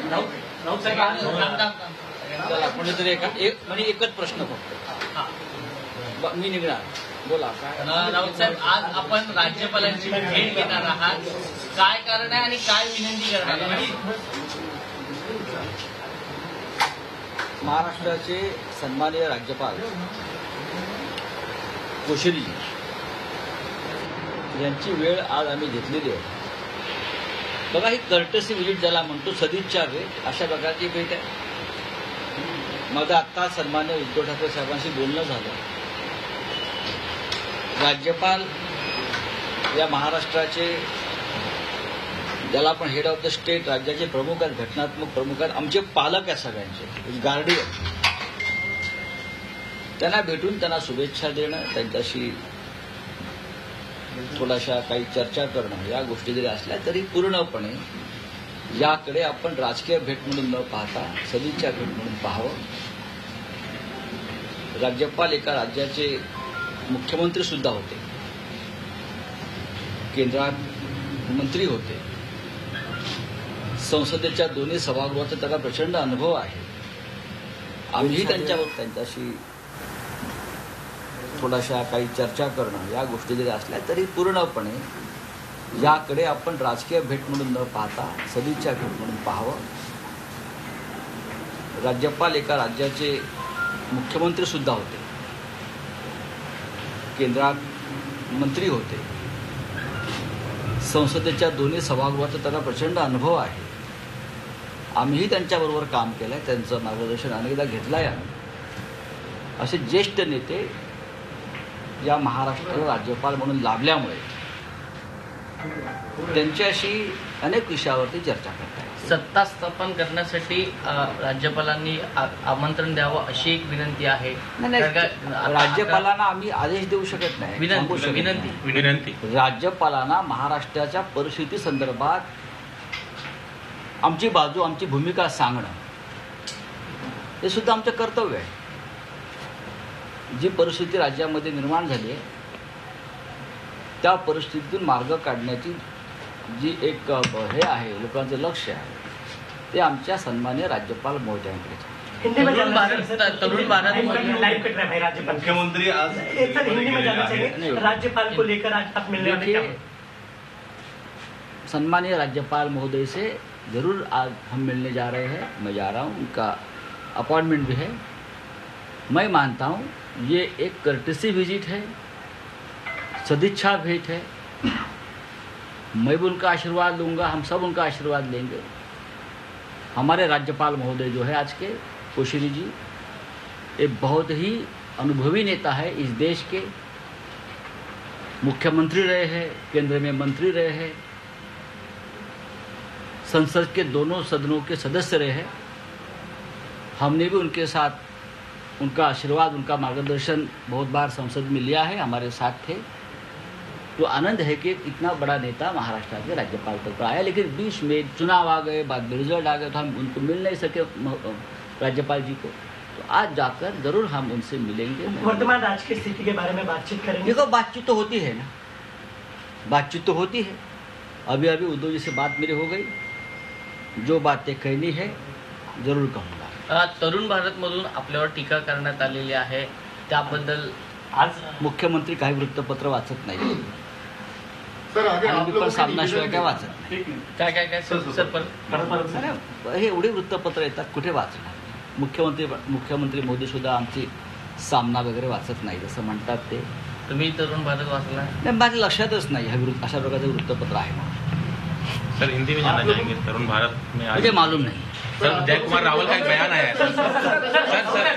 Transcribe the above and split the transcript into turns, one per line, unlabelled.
राऊत साहेब
चला कोणीतरी एकच प्रश्न फक्त मी निघणार. बोला काय.
राऊत साहेब, आज आपण राज्यपालांची भेट घेणार आहात, काय कारण आहे आणि काय विनंती करणार आहात?
महाराष्ट्राचे सन्माननीय राज्यपाल कोश्यारी यांची वेळ आज आम्ही घेतलेली आहे. बघा, ही कर्टसी व्हिजिट ज्याला म्हणतो, सदिच्छा भेट, अशा प्रकारची भेट आहे. माझं आत्ता सन्मान्य उद्धव ठाकरे साहेबांशी बोलणं झालं. राज्यपाल या महाराष्ट्राचे, ज्याला आपण हेड ऑफ द स्टेट, राज्याचे प्रमुख आहेत, घटनात्मक प्रमुख आहेत, आमचे पालक आहेत, सगळ्यांचे गार्डियन. त्यांना भेटून त्यांना शुभेच्छा देणं, त्यांच्याशी थोड्याशा काही चर्चा करणं, या गोष्टी जरी असल्या तरी पूर्णपणे याकडे आपण राजकीय भेट म्हणून न पाहता सदिच्छा भेट म्हणून पाहावं. राज्यपाल एका राज्याचे मुख्यमंत्री सुद्धा होते, केंद्रात मंत्री होते, संसदेच्या दोन्ही सभागृहाचा त्याला प्रचंड अनुभव आहे. आम्हीही त्यांच्याशी थोड्याशा काही चर्चा करणं, या गोष्टी जरी असल्या तरी पूर्णपणे याकडे आपण राजकीय भेट म्हणून न पाहता सदिच्छा भेट म्हणून पाहावं. राज्यपाल एका राज्याचे मुख्यमंत्री सुद्धा होते, केंद्रात मंत्री होते, संसदेच्या दोन्ही सभागृहाचा त्याला प्रचंड अनुभव आहे. आम्हीही त्यांच्याबरोबर काम केलं आहे, त्यांचं मार्गदर्शन अनेकदा घेतलं आहे आम्ही. असे ज्येष्ठ नेते या महाराष्ट्राला राज्यपाल म्हणून लाभल्यामुळे त्यांच्याशी अनेक विषयावरती चर्चा करतात.
सत्ता स्थापन करण्यासाठी राज्यपालांनी आमंत्रण द्यावं अशी एक विनंती आहे.
राज्यपालांना आम्ही आदेश देऊ शकत नाही,
विनंती.
राज्यपालांना महाराष्ट्राच्या परिस्थिती संदर्भात आमची बाजू, आमची भूमिका सांगणं हे सुद्धा आमचं कर्तव्य आहे. जी परिस्थिती राज्यामध्ये निर्माण झाली आहे त्या परिस्थितीतून मार्ग काढण्याची जी एक हे आहे, लोकांचं लक्ष आहे, ते आमच्या सन्माननीय राज्यपाल महोदयांकडे.
तरुण भारत
मुख्यमंत्री आज
राज्यपाल को लेकर आज आप मिलने वाले क्या?
सम्मानीय राज्यपाल महोदय से ज़रूर आज हम मिलने जा रहे हैं. मैं जा रहा हूँ, उनका अपॉइंटमेंट भी है. मैं मानता हूँ ये एक कर्टसी विजिट है, सदिच्छा भेंट है. मैं भी उनका आशीर्वाद लूँगा, हम सब उनका आशीर्वाद लेंगे. हमारे राज्यपाल महोदय जो है आज के कोश्यारी जी, एक बहुत ही अनुभवी नेता है. इस देश के मुख्यमंत्री रहे हैं, केंद्र में मंत्री रहे हैं, संसद के दोनों सदनों के सदस्य रहे हैं. हमने भी उनके साथ उनका आशीर्वाद, उनका मार्गदर्शन बहुत बार संसद में लिया है, हमारे साथ थे. तो आनंद है कि इतना बड़ा नेता महाराष्ट्र के राज्यपाल तक आया. लेकिन बीच में चुनाव आ गए, बाद में रिजल्ट आ गए, तो हम उनको मिल नहीं सके राज्यपाल जी को. तो आज जाकर जरूर हम उनसे मिलेंगे.
वर्तमान राजकीय स्थिति के बारे में बातचीत करेंगे.
देखो, बातचीत तो होती है ना, बातचीत तो होती है. अभी अभी उद्धव जी से बात मेरी हो गई. जो बातें कहनी है जरूर कहूँगा.
तरुण भारतमधून आपल्यावर टीका करण्यात आलेली आहे, त्याबद्दल
आज मुख्यमंत्री काही वृत्तपत्र वाचत नाही.
सर,
आणि मी पण सामनाशिवाय काय वाचत नाही.
काय सर
हे एवढे वृत्तपत्र येतात, कुठे वाचणार. मुख्यमंत्री मोदी सुद्धा आमची सामना वगैरे वाचत नाही असं म्हणतात ते.
तुम्ही तरुण भारत वाचला
नाही, माझ्या लक्षातच नाही अशा प्रकारचं वृत्तपत्र आहे म्हणून.
सर, हिंदी में जानना चाहेंगे तरुण भारत में आज
मुझे मालूम नहीं.
सर, जय कुमार रावल का एक बयान आया है. सर